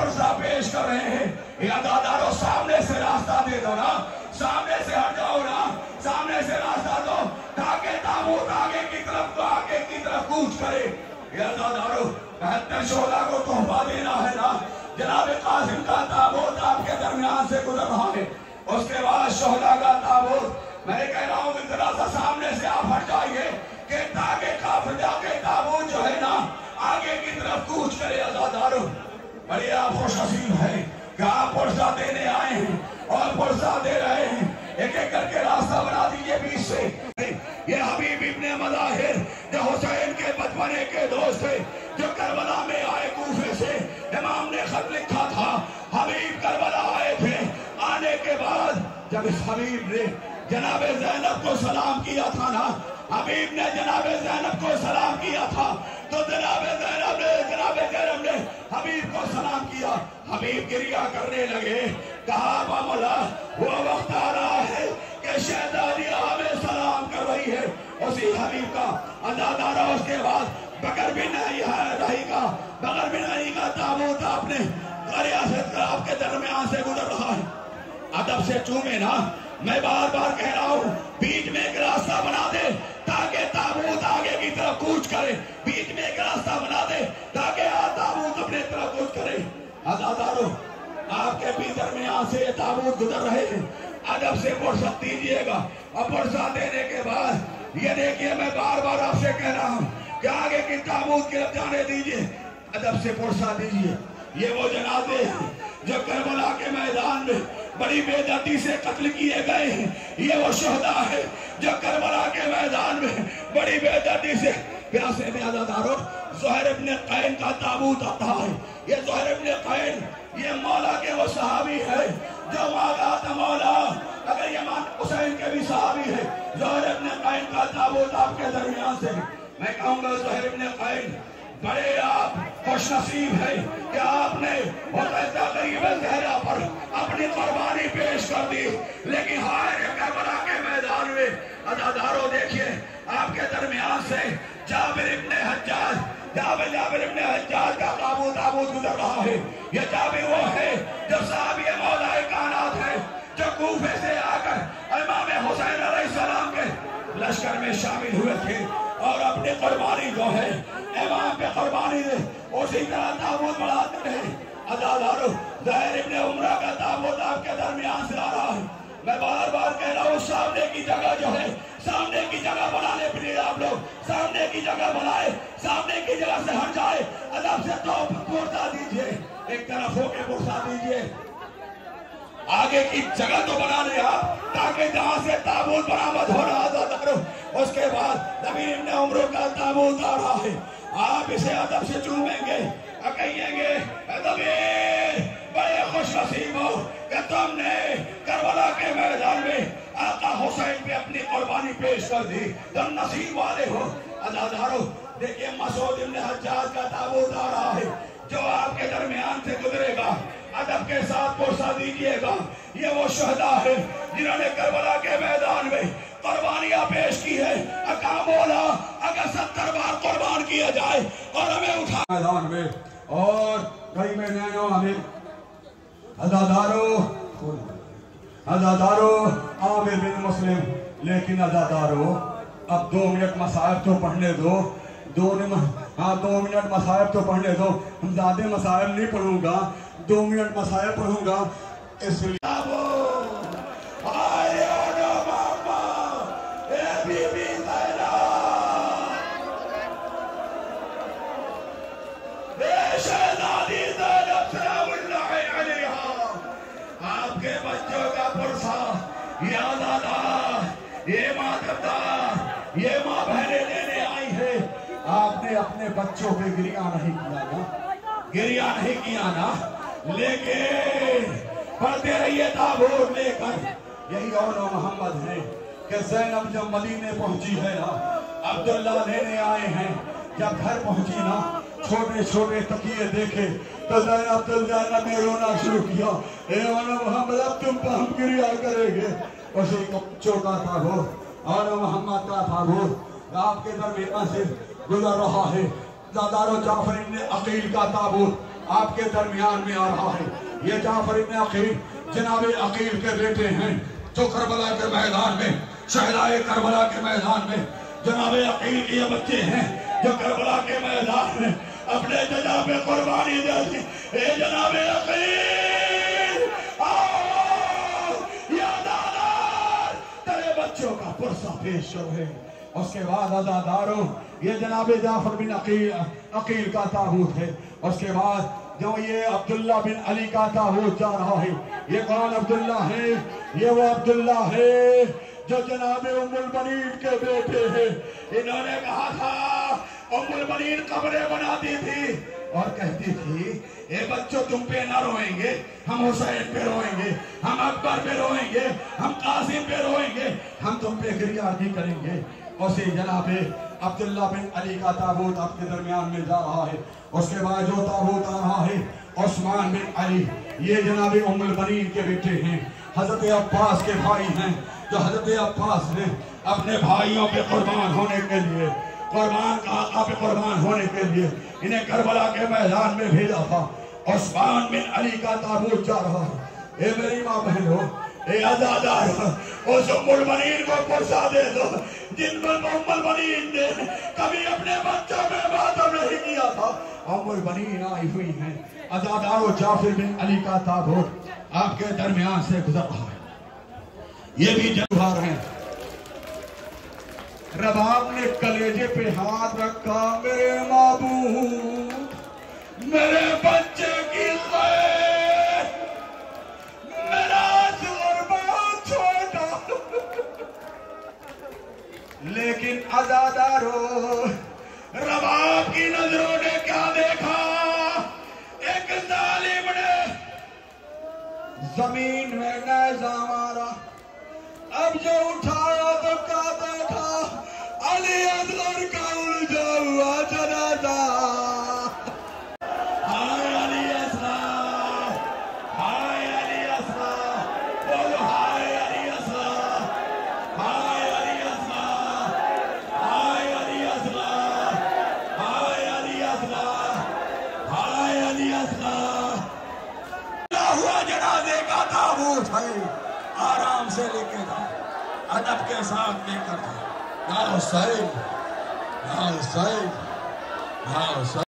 पुरसा पेश कर रहे हैं। अज़ादारों सामने से रास्ता दे दो ना, सामने से हट जाओ ना, सामने से रास्ता दो ताकि ताबूत आगे की तरफ कूच करे। अज़ादारों 72 शोला को तोहफा देना है ना, जनाब कासिम का ताबूत आपके दरमियान से गुजर रहा है, उसके बाद शोला का ताबूत। मैं कह रहा हूँ जरा सा सामने से आप हट जाइए कि ताकि काफिर जाके ताबूत जो है ना आगे की तरफ कूच करे। अज़ादारों बड़े आप खुशनसीब हैं कि आप पुरसा देने आए हैं और पुरसा दे रहे हैं। एक एक करके रास्ता बना दीजिए बीच से। ये हबीब इब्ने मज़ाहिर जो हुसैन के बचपने के दोस्त थे, जो करबला में आए कूफे से, इमाम ने खत लिखा था, हबीब करबला आए थे। आने के बाद जब इस हबीब ने जनाब ज़ैनब को सलाम किया था ना, हबीब ने जनाब ज़ैनब को सलाम किया था, तो जनाब ज़ैनब ने हबीब को सलाम किया। हबीब गिरिया करने लगे, कहा मौला वो वक्त आ रहा है कि शहजादी हमें सलाम कर रही है। उसी हबीब का अज़ादारों उसके बाद बकर बिन रही का ताबूत आपने आपके दरमियान से गुजर रहा है। अदब से चूमे ना, मैं बार बार कह रहा हूँ बीच में एक रास्ता बना दे ताकि ताबूत आगे की तरफ कूच करे। बीच में एक रास्ता बना दे ताकि ताबूत अपने तरफ कूच करे। अज़ादारों आपके भी दरमियान से ये ताबूत गुजर रहे हैं, अदब से पुरसा दीजिएगा। और पुरसा देने के बाद ये देखिए, मैं बार बार आपसे कह रहा हूँ कि आगे की ताबूत की तरफ जाने दीजिए, अदब से पुरसा दीजिए। ये वो जनाजे हैं जो करबला के मैदान में बड़ी बेदर्दी से कत्ल किए गए हैं। ये वो शहदा है जो करबला के मैदान में बड़ी बेदर्दी से प्यासे में। अज़ादारों ज़ुहैर इब्न क़ैन का ताबूत आता है। ये ज़ुहैर इब्न क़ैन ये मौला के वो सहाबी है जो मांगा था मौला, अगर ये हुसैन के भी सहाबी है। ज़ुहैर इब्न क़ैन का ताबूत आपके दरमियान से मैं कहूँगा ज़ुहैर इब्न क़ैन बड़े आप खुशनसीब है कि आपने ज़हरा पर अपनी कुर्बानी पेश कर दी। लेकिन हाय करबला के मैदान में अज़ादारों देखिए आपके दरमियान से जाबिर इब्ने हज्जाज का ताबूत गुजर रहा है। ये जाबिर वो है जो साहबी मौलाए कायनात है, जो कूफे से आकर इमाम हुसैन अलैहिस्सलाम के लश्कर में शामिल हुए थे और अपनी कुर्बानी जो है इमाम पे कुर्बानी दे, उसी तरह ताबूत बढ़ाते रहे। अज़ादारों ज़ुहैर इब्ने उमरा का ताबूत आपके दरमियान से आ रहा है। मैं बार बार कह रहा हूँ सामने की जगह जो है, सामने की जगह बनाने के लिए आप लोग सामने की जगह बनाए, सामने की जगह से हट जाए। अदब से तो पुरसा दीजिए, एक तरफ होके पुरसा दीजिए। आगे की जगह तो बना ले आप ताकि जहां से ताबूत बरामद हो रहा अज़ादारों, उसके बाद नबी इब्ने उमर का ताबूत आ रहा है। आप इसे अदब से चूमेंगे, कहिएंगे बड़े खुशनसीब हो कि तुमने करबला के मैदान में आका हुसैन पे अपनी कुर्बानी पेश कर दी, तुम नसीब वाले हो। अज़ादारों देखिए मसूद इब्ने हज्जाज का ताबूत आ रहा है जो आपके दरमियान से गुजरेगा। अदब के साथ पुरसा दीजिएगा। ये वो शहदा है जिन्होंने करबला के मैदान में कुर्बानियां पेश की है। अका बोला अगर 70 बार कुर्बान किया जाए और हमें उठा मैदान में और कई में नैनो हमें अज़ादारों आमिर बिन मुस्लिम। लेकिन अज़ादारों अब 2 मिनट मसाइब तो पढ़ने दो, 2 मिनट मसाइब तो पढ़ने दो। हम ज़्यादा मसाइब नहीं पढ़ूंगा, 2 मिनट मसाइब पढ़ूंगा। इसलिए आपके बच्चों का पुरसा ये माता ये माँ बहने लेने आई है। आपने अपने बच्चों पे गिरिया नहीं किया ना, लेकिन पढ़ते रहिए ताबूत लेकर। यही औनो मोहम्मद है कि ज़ैनब जब मदीने पहुंची है ना, अब्दुल्ला लेने आए हैं। जब घर पहुंची ना, छोटे छोटे तकिए देखे तो ज़ैनब ने रोना शुरू किया। औनो मोहम्मद अब तुम पर हम गिरिया करेंगे। उसी को छोटा ताबूत औनो मोहम्मद का ताबूत आपके दरमियान से गुजर रहा है। ज़ादारो जाफर इब्ने अकील का ताबूत آپ کے درمیان میں آ رہا ہے. یہ جعفر ابن عقیل جناب عقیل کے بیٹے ہیں جو کربلا کے میدان میں شہدائے کربلا کے میدان میں جناب عقیل کے یہ بچے ہیں جو کربلا کے میدان میں اپنے ججا پہ قربانی دیتے. اے جناب عقیل آؤ یادگار تیرے بچوں کا پرسہ پیش کرے. اس کے بعد عزاداروں یہ جناب جعفر بن عقیل کا تابوت ہے. اس کے بعد جو یہ عبداللہ بن علی کا تابوت جا رہا ہے. یہ کون عبداللہ ہے؟ یہ وہ عبداللہ ہے جو جناب ام البنین کے بیٹے ہیں. انہوں نے کہا تھا ام البنین قبریں بناتی تھی اور کہتی تھی اے بچوں تم پہ نہ روئیں گے, ہم حسین پہ روئیں گے, ہم اکبر پہ روئیں گے, ہم قاسم پہ روئیں گے, ہم تم پہ گریہ کریں گے. اسی جناب عبداللہ بن علی کا تابوت آپ کے درمیان میں جا رہا ہے. اس کے بعد جو تابوت آ رہا ہے عثمان بن علی یہ جناب ام البنین کے بیٹے ہیں, حضرت عباس کے بھائی ہیں جو حضرت عباس نے اپنے بھائیوں پہ قربان ہونے کے لیے قربان کا آقا پہ قربان ہونے کے لیے انہیں کربلا کے میدان میں بھیجا تھا. عثمان بن علی کا تابوت جا رہا ہے. اے میری ماں بہنوں, اے عزادار, اس ام البنین کو پرسہ دے دو جن پر ام البنین نے کبھی اپنے بچوں میں ماتم نہیں کیا تھا. ام البنین آئی ہوئی ہیں. عزادارو جعفر بن علی کا تابوت آپ کے درمیان سے گزر رہا ہے. یہ بھی جوہر ہیں. رباب نے کلیجے پہ ہاتھ رکھا, میرے معبود میرے بچے کی خیر, میرا زور بہت چھوٹا. لیکن عزادارو رباب کی نظروں نے کیا دیکھا؟ ایک ظالم نے زمین میں نیزہ مارا. اب جو اٹھایا تو کیا دیکھا؟ علی اصغر کا الجھا ہوا جنازہ. ہائے علی اصغر, ہائے علی اصغر, بولو ہائے علی اصغر, ہائے علی اصغر, ہائے علی اصغر, ہائے علی اصغر, ہائے علی اصغر. ہوا جنازے کا تابوت ہے, آرام سے لے کے جاؤ, ادب کے ساتھ لے کر جاؤ. یا حسین, یا حسین, یا حسین.